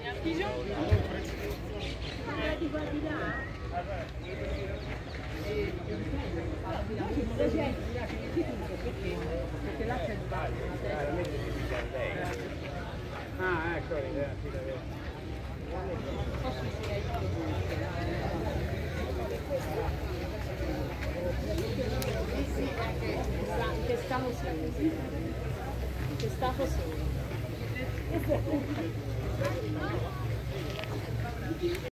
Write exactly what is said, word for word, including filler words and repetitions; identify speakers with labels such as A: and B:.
A: Perché là c'è il bagno. Ah, ecco l'idea, sì,
B: che stavo solo, che stavo solo.